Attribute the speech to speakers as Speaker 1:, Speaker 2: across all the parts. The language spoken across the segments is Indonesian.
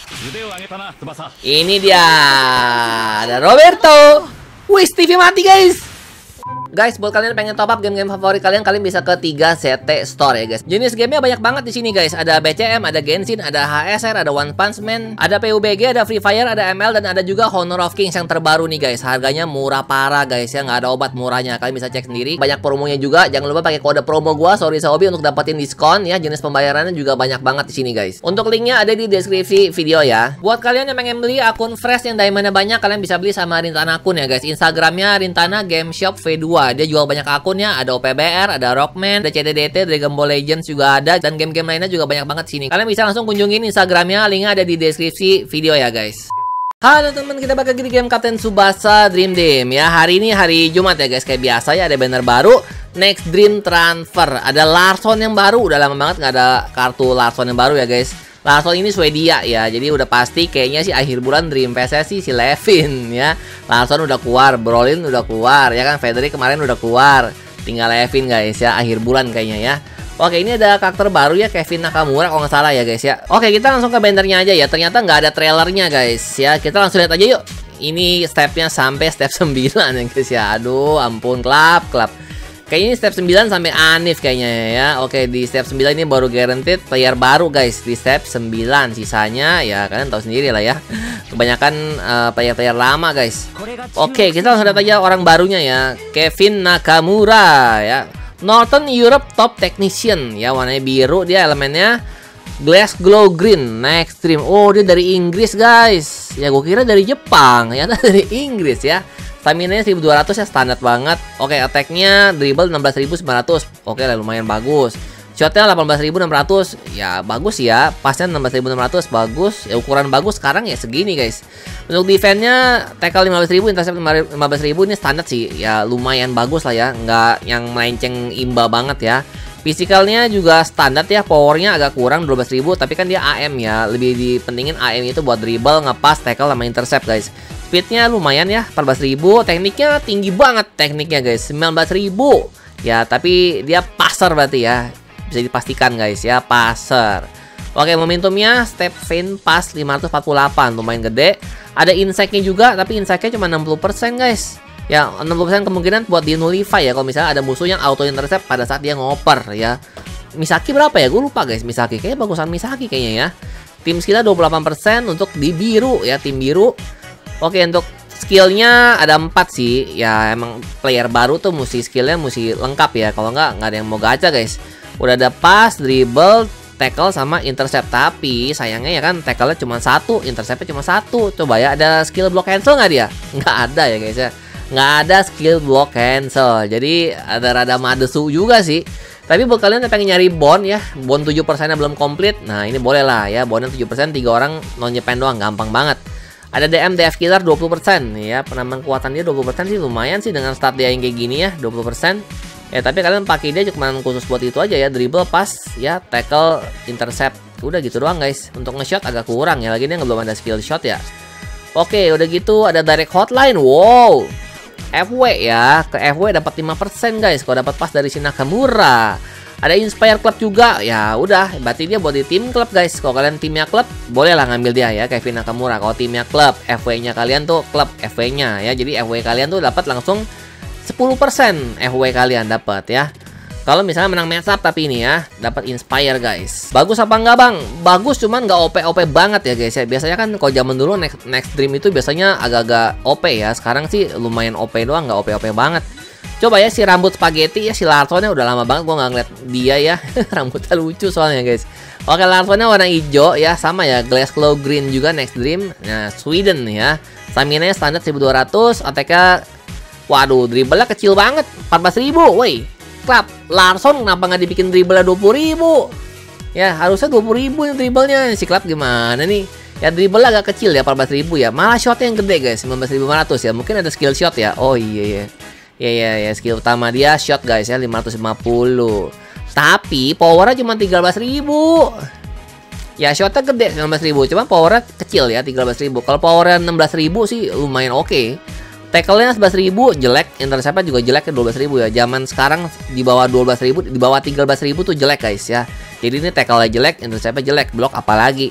Speaker 1: Ini dia, ada Roberto. Wih, TV mati guys. Guys, buat kalian yang pengen top up game-game favorit kalian bisa ke 3CT Store ya guys. Jenis gamenya banyak banget di sini guys. Ada BCM, ada Genshin, ada HSR, ada One Punch Man, ada PUBG, ada Free Fire, ada ML, dan ada juga Honor of Kings yang terbaru nih guys. Harganya murah parah guys ya, nggak ada obat murahnya. Kalian bisa cek sendiri. Banyak promonya juga. Jangan lupa pakai kode promo gua SorrySaobi untuk dapetin diskon ya. Jenis pembayarannya juga banyak banget di sini guys. Untuk linknya ada di deskripsi video ya. Buat kalian yang pengen beli akun fresh yang diamondnya banyak, kalian bisa beli sama Rintana akun ya guys. Instagramnya Rintana Game Shop V2. Dia jual banyak akunnya, ada OPBR, ada Rockman, ada CDDT, Dragon Ball Legends juga ada, dan game-game lainnya juga banyak banget sini. Kalian bisa langsung kunjungin Instagramnya, linknya ada di deskripsi video ya guys. Halo teman, kita balik lagi di game Kapten Tsubasa Dream Team ya. Hari ini hari Jumat ya guys, kayak biasa ya, ada banner baru Next Dream Transfer. Ada Larson yang baru, udah lama banget nggak ada kartu Larson yang baru ya guys. Larson ini Swedia ya, jadi udah pasti kayaknya sih akhir bulan Dream PSS si Levin ya. Larson udah keluar, Brolin udah keluar ya kan, Frederick kemarin udah keluar, tinggal Levin guys ya, akhir bulan kayaknya ya. Oke, ini ada karakter baru ya, Kevin Nakamura kalau nggak salah ya guys ya. Oke, kita langsung ke bannernya aja ya, ternyata nggak ada trailernya guys ya. Kita langsung lihat aja yuk. Ini stepnya sampai step 9 ya guys ya. Aduh ampun, klap. Kayaknya ini step 9 sampai Anif kayaknya ya. Oke, di step 9 ini baru guaranteed player baru guys. Di step 9, sisanya ya kalian tahu sendiri lah ya. Kebanyakan player-player lama guys. Oke, kita langsung lihat aja orang barunya ya, Kevin Nakamura ya. Northern Europe Top Technician ya, warnanya biru, dia elemennya Glass Glow Green Next Dream. Oh, dia dari Inggris guys. Ya gue kira dari Jepang, ternyata dari Inggris ya. Stamina-nya 1200 ya, standar banget. Oke, attack-nya dribble 16.900. Oke lah, lumayan bagus. Shot-nya 18.600. Ya, bagus ya. Pasnya 16.600, bagus. Ya, ukuran bagus sekarang ya segini, guys. Untuk defense-nya tackle 15.000, intercept 15.000, ini standar sih. Ya, lumayan bagus lah ya. Nggak yang melenceng imba banget ya. Physicalnya juga standar ya, powernya agak kurang 12.000, tapi kan dia AM ya. Lebih dipentingin AM itu buat dribble, ngepas, tackle, sama intercept guys. Speednya lumayan ya, 14.000. Tekniknya tinggi banget tekniknya guys, 19.000. Ya, tapi dia passer berarti ya. Bisa dipastikan guys ya, passer. Oke, momentumnya step feint pas 548, lumayan gede. Ada insight-nya juga, tapi insight-nya cuma 60% guys. Ya, 60% kemungkinan buat di nullify ya kalau misalnya ada musuh yang auto intercept pada saat dia ngoper ya. Misaki berapa ya? Gue lupa guys, Misaki. Kayaknya bagusan Misaki kayaknya ya. Tim skillnya 28% untuk di biru ya, tim biru. Oke, untuk skillnya ada 4 sih. Ya, emang player baru tuh mesti skillnya mesti lengkap ya. Kalau nggak ada yang mau gacha guys. Udah ada pass, dribble, tackle, sama intercept. Tapi sayangnya ya kan, tackle-nya cuma 1, interceptnya cuma 1. Coba ya, ada skill block cancel nggak dia? Nggak ada ya guys ya. Nggak ada skill block cancel. Jadi ada rada madesu juga sih. Tapi buat kalian yang pengen nyari bond ya, bond 7% belum komplit, nah ini boleh lah ya. Bondnya 7%, 3 orang non Japan doang, gampang banget. Ada DM DF killer 20% ya, penambahan kekuatan dia 20% sih, lumayan sih dengan start dia yang kayak gini ya, 20%. Ya tapi kalian pakai dia cuma khusus buat itu aja ya, dribble, pass, ya tackle, intercept. Udah gitu doang guys. Untuk nge-shot agak kurang ya, lagi dia belum ada skill shot ya. Oke, udah gitu ada direct hotline. Wow. FW ya, ke FW dapat 5% guys kalau dapat pas dari si Nakamura. Ada Inspire Club juga, ya udah, berarti dia buat di tim klub guys. Kalau kalian timnya klub, bolehlah ngambil dia ya, Kevin Nakamura. Kalau timnya klub, FW-nya kalian tuh klub FW-nya ya. Jadi FW kalian tuh dapat langsung 10% FW kalian dapat ya. Kalau misalnya menang match up, tapi ini ya dapat Inspire guys. Bagus apa enggak bang? Bagus, cuman nggak OP banget ya guys ya. Biasanya kan kalau zaman dulu next Dream itu biasanya agak-agak OP ya. Sekarang sih lumayan OP doang, nggak OP banget. Coba ya si rambut spaghetti ya, si Larsonnya udah lama banget gue nggak ngeliat dia ya. Rambutnya lucu soalnya guys. Oke, Larsonnya warna hijau ya, sama ya, Glass Glow Green juga Next Dream. Nah, Sweden ya. Stamina-nya standar 1200, attack-nya waduh, dribble-nya kecil banget, 14.000. Woi, klap. Larson kenapa nggak dibikin dribble-nya 20.000? Ya, harusnya 20.000 yang dribble-nya. Si klap gimana nih? Ya, dribble-nya agak kecil ya, 14.000 ya. Malah shot-nya yang gede guys, 19.500 ya. Mungkin ada skill shot ya. Oh iya ya. Ya, skill utama dia shot guys ya, 550. Tapi powernya cuma 13.000. Ya, shotnya gede 19.000, cuma powernya kecil ya, 13.000. Kalau powernya 16.000 sih lumayan oke. Tackle-nya 11.000 jelek, intercept-nya juga jelek ya, 12.000 ya. Zaman sekarang di bawah 12.000, di bawah 13.000 tuh jelek guys ya. Jadi ini tackle-nya jelek, intercept-nya jelek, blok apalagi.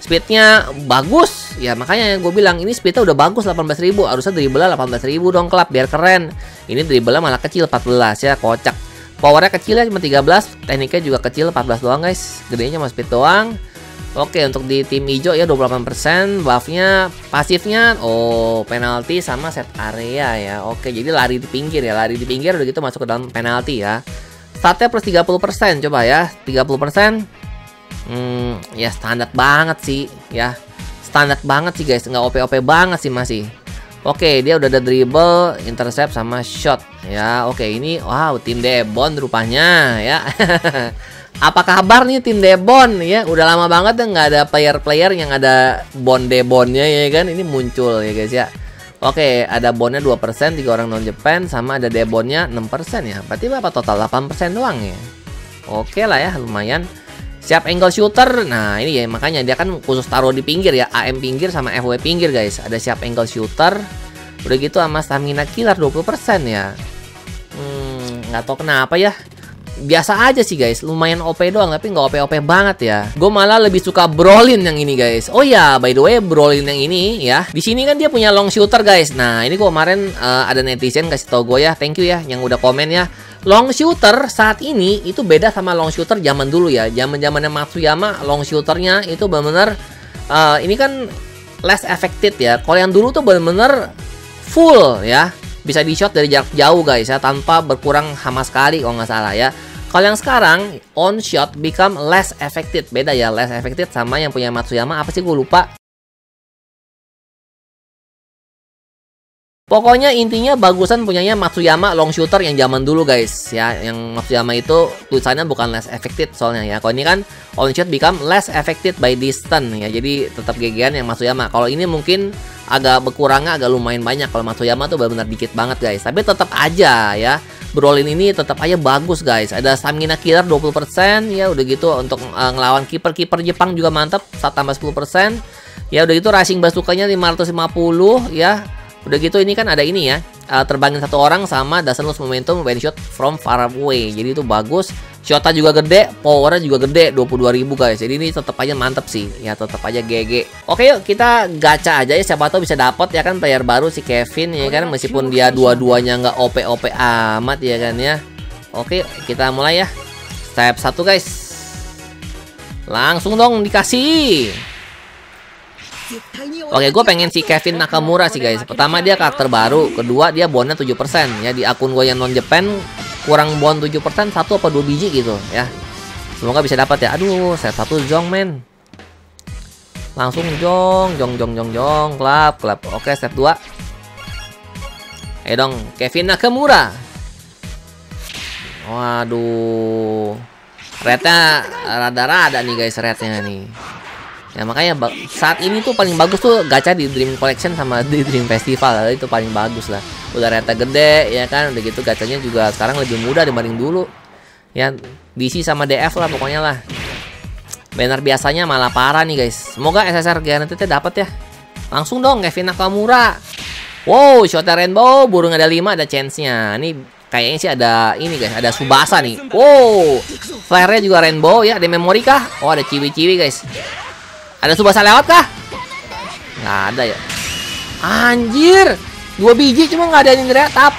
Speaker 1: Speednya bagus. Ya makanya gue bilang ini speednya udah bagus 18.000. Harusnya dribble 18.000 dong klub biar keren. Ini dribble malah kecil 14 ya, kocak. Powernya kecil ya cuma 13. Tekniknya juga kecil 14 doang guys. Gedenya cuma speed doang. Oke, untuk di tim hijau ya 28%. Buffnya, pasifnya, oh penalti sama set area ya. Oke, jadi lari di pinggir ya. Lari di pinggir udah gitu masuk ke dalam penalti ya. Statnya plus 30%, coba ya 30%. Ya standar banget sih ya. Standar banget sih guys, nggak OP-OP banget sih masih. Oke, dia udah ada dribble, intercept sama shot ya. Oke, ini wow tim Debon rupanya ya. Apa kabar nih tim Debon ya? Udah lama banget ya nggak ada player-player yang ada Debonnya ya kan. Ini muncul ya guys ya. Oke, ada bonnya 2%, 3 orang non Japan, sama ada Debonnya 6% ya. Berarti berapa total? 8% doang ya. Oke lah ya, lumayan. Siap angle shooter. Nah, ini ya makanya dia kan khusus taruh di pinggir ya, AM pinggir sama FW pinggir guys. Ada siap angle shooter. Udah gitu sama stamina killer 20% ya. Nggak tahu kenapa ya. Biasa aja sih guys, lumayan OP doang tapi nggak OP-OP banget ya. Gue malah lebih suka Brolin yang ini guys. Oh ya, by the way Brolin yang ini ya. Di sini kan dia punya long shooter guys. Nah, ini gue kemarin ada netizen kasih tau gue ya. Thank you ya yang udah komen ya. Long shooter saat ini itu beda sama long shooter zaman dulu ya. Zaman-zamannya Matsuyama long shooternya itu benar-benar ini kan less affected ya. Kalau yang dulu tuh benar-benar full ya. Bisa di shot dari jarak jauh guys ya, tanpa berkurang sama sekali kalau nggak salah ya. Kalau yang sekarang on shot become less affected. Beda ya, less affected sama yang punya Matsuyama apa sih gue lupa. Pokoknya intinya bagusan punyanya Matsuyama long shooter yang zaman dulu guys ya. Yang Matsuyama itu tulisannya bukan less affected soalnya ya. Kalau ini kan on shot become less affected by distance ya. Jadi tetap GG-an yang Matsuyama. Kalau ini mungkin agak berkurangnya agak lumayan banyak. Kalau Matsuyama tuh benar-benar dikit banget guys. Tapi tetap aja ya. Brolin ini tetap aja bagus guys. Ada stamina killer 20% ya. Udah gitu untuk ngelawan kiper-kiper Jepang juga mantap. Saat tambah 10%. Ya udah gitu rushing bazooka-nya 550 ya. Udah gitu ini kan ada ini ya, terbangin satu orang sama doesn't lose momentum when shot from far away. Jadi itu bagus. Shotnya juga gede, powernya juga gede, 22.000 guys. Jadi ini tetap aja mantep sih. Ya tetap aja GG. Oke yuk kita gacha aja ya, siapa tahu bisa dapat ya kan player baru si Kevin ya kan, meskipun dia dua-duanya nggak OP-OP amat ya kan ya. Oke, kita mulai ya. Step 1 guys. Langsung dong dikasih. Oke, gue pengen si Kevin Nakamura sih guys. Pertama dia karakter baru, kedua dia bonnya 7% ya. Di akun gue yang non Japan kurang bon 7%, 1 apa 2 biji gitu ya. Semoga bisa dapat ya. Aduh, set 1 jong men. Langsung jong. Klap. Oke, step 2. Dong, Kevin Nakamura. Waduh. Rate-nya rada-rada nih guys, rate-nya nih. Ya makanya saat ini tuh paling bagus tuh gacha di Dream Collection sama di Dream Festival. Itu paling bagus lah. Udah rate gede ya kan. Udah gitu gachanya juga sekarang lebih mudah dibanding dulu. Ya DC sama DF lah pokoknya lah. Banner biasanya malah parah nih guys. Semoga SSR guarantednya dapat ya. Langsung dong Kevin Nakamura. Wow, shotnya rainbow, burung ada 5, ada chance-nya. Ini kayaknya sih ada ini guys, ada Subasa nih. Wow, flare-nya juga rainbow ya. Ada memori kah? Oh, ada ciwi-ciwi guys. Ada Subasa lewat kah? Nggak ada ya. Anjir, 2 biji cuma nggak ada yang tap.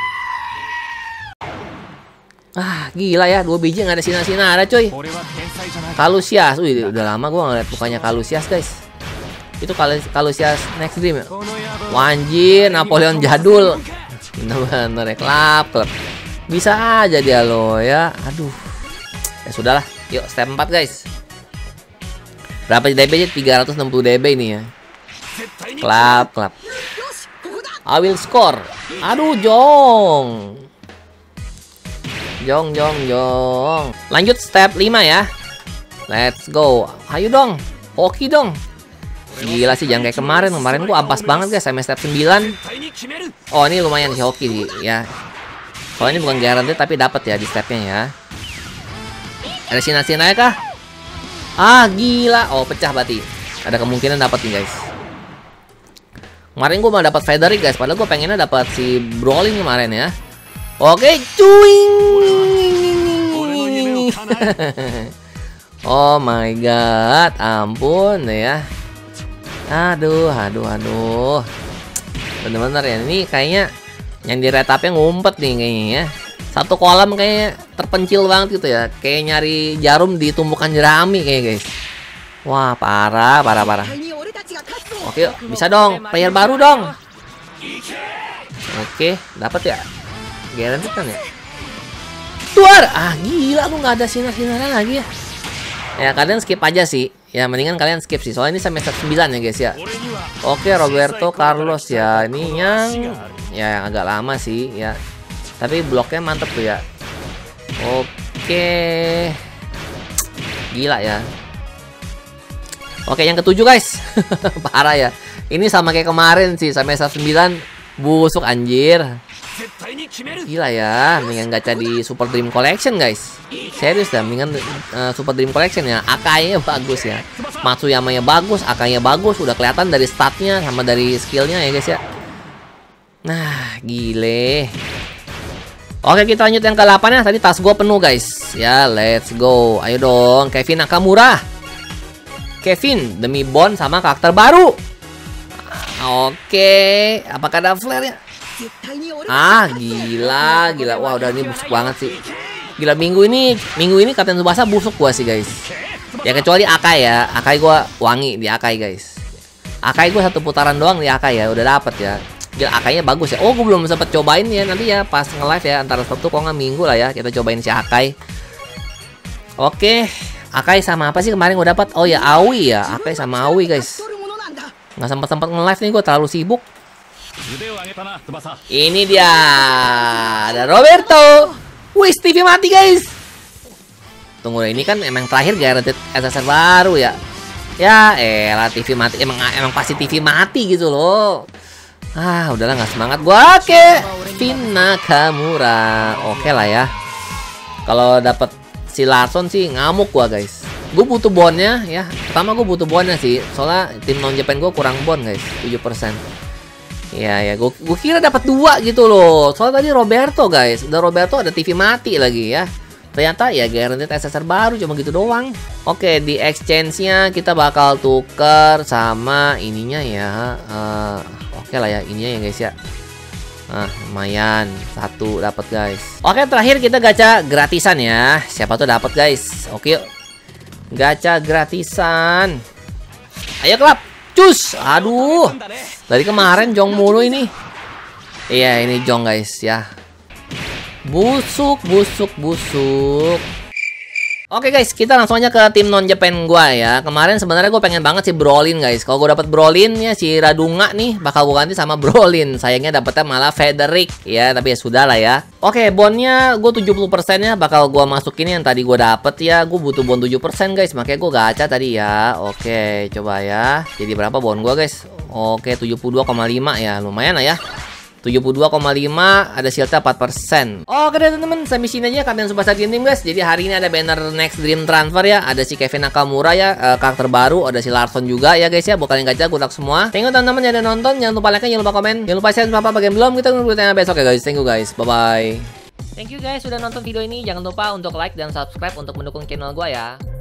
Speaker 1: Gila ya, 2 biji nggak ada sinar-sinar ada coy. Kalusias, wih udah lama gue ngeliat mukanya Kalusias guys. Itu Kalusias Next Dream ya. Anjir, Napoleon jadul. Bener-bener ya, klap. Bisa aja dia loh ya. Aduh. Ya sudahlah, yuk step 4 guys. Berapa DB aja? 360 DB ini ya. Klap. I will score. Aduh, jong. Lanjut step 5 ya. Let's go. Ayo dong. Hoki dong. Gila sih, jangan kayak kemarin. Kemarin gua ampas banget guys sampai step 9. Oh, ini lumayan sih hoki sih ya. Kalau ini bukan guarantee tapi dapat ya di stepnya ya. Ada sinar-sinarnya kah? Gila. Oh, pecah berarti. Ada kemungkinan dapat nih guys. Kemarin gue mau dapat Frederick guys, padahal gue pengennya dapat si Brolin kemarin ya. Oke, cuing. Oh my god, ampun ya. Aduh. Bener-bener ya, ini kayaknya yang di retapnya ngumpet nih kayaknya ya. Satu kolam kayaknya terpencil banget gitu ya. Kayak nyari jarum di tumpukan jerami kayaknya guys. Wah, parah. Oke, bisa dong, player baru dong. Oke, dapat ya. Guaranteed kan ya. Tuar! Ah, gila, aku nggak ada sinar-sinaran lagi ya. Ya, kalian skip aja sih. Ya, mendingan kalian skip sih. Soalnya ini semester 9 ya guys ya. Oke, Roberto Carlos ya. Ini yang agak lama sih ya. Tapi bloknya mantep tuh ya. Oke. Gila ya. Oke, yang ketujuh guys. Parah ya. Ini sama kayak kemarin sih, semester 9 busuk anjir. Gila ya, mendingan gacha di Super Dream Collection guys. Serius dah, mendingan Super Dream Collection ya. Akainya bagus ya, Matsuyama-nya bagus, Akainya bagus. Udah kelihatan dari statnya sama dari skillnya ya guys ya. Nah, gile. Oke, kita lanjut yang ke-8 ya. Tadi tas gue penuh guys. Ya, let's go. Ayo dong, Kevin Nakamura. Kevin, demi Bond sama karakter baru. Oke, apakah ada flare ya? Ah, gila. Wah, udah ini busuk banget sih. Gila, minggu ini Kapten Tsubasa busuk gua sih, guys. Ya kecuali Akai ya. Akai gua wangi di Akai, guys. Akai gua satu putaran doang di Akai ya, udah dapet ya. Gila, Akainya bagus ya. Oh, gua belum sempet cobain ya. Nanti ya pas nge-live ya antara Sabtu kok nggak Minggu lah ya. Kita cobain si Akai. Oke, Akai sama apa sih kemarin gua dapat? Oh ya, Aoi ya. Akai sama Aoi, guys. Nggak sempat nge-live nih, gua terlalu sibuk. Ini dia, ada Roberto. Wih, TV mati guys. Tunggu, ini kan emang terakhir guaranteed SSR baru ya. Ya elah, TV mati. Emang pasti TV mati gitu loh. Ah, udahlah, nggak semangat gua. Oke, Kevin Nakamura. Oke lah ya. Kalau dapet si Larson sih ngamuk gua guys. Gue butuh bondnya ya. Pertama gue butuh bondnya sih. Soalnya tim non Japan gue kurang bond guys, 7%. Ya, gue kira dapat 2 gitu loh. Soalnya tadi Roberto guys, udah Roberto ada TV mati lagi ya. Ternyata ya guaranteed SSR baru cuma gitu doang. Oke, di exchange-nya kita bakal tuker sama ininya ya. Oke lah ya, ininya ya guys ya. Nah, lumayan satu dapat guys. Oke, terakhir kita gacha gratisan ya. Siapa tuh dapat guys? Oke, yuk. Gacha gratisan. Ayo klub. Cus, aduh. Dari kemarin Jong mulu ini. Iya, ini Jong guys ya. Busuk. Oke guys, kita langsung aja ke tim non Japan gua ya. Kemarin sebenarnya gue pengen banget si Brolin guys. Kalau gue dapat Brolin ya, si Radunga nih bakal gue ganti sama Brolin. Sayangnya dapetnya malah Frederick ya, tapi ya sudah lah ya. Oke, bondnya gue 70%-nya bakal gue masukin yang tadi gue dapet ya. Gue butuh bond 7% guys, makanya gue gacha tadi ya. Oke, coba ya. Jadi berapa bond gue guys? Oke, 72,5 ya, lumayan lah ya. 72,5, ada shieldnya 4%. Oke deh teman-teman, sampai sini aja Kapten Tsubasa Dream Team guys. Jadi hari ini ada banner next dream transfer ya. Ada si Kevin Nakamura ya, karakter baru. Ada si Larson juga ya guys ya. Bukan yang gacha, good luck semua. Thank you teman-teman yang udah nonton. Jangan lupa like, jangan lupa komen, jangan lupa share apa bagian belum. Kita tunggu tanya besok ya guys. Thank you guys, bye bye. Thank you guys sudah nonton video ini. Jangan lupa untuk like dan subscribe untuk mendukung channel gua ya.